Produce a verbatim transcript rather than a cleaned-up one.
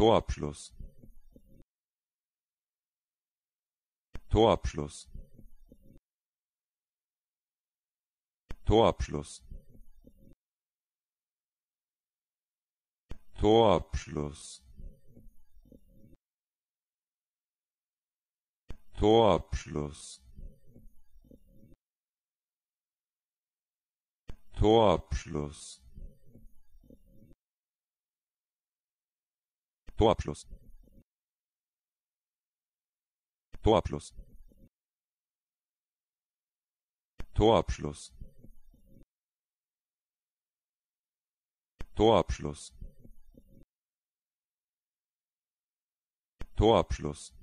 Torabschluss, Torabschluss, Torabschluss, Torabschluss, Torabschluss, Torabschluss, Torabschluss, Torabschluss, Torabschluss, Torabschluss, Torabschluss,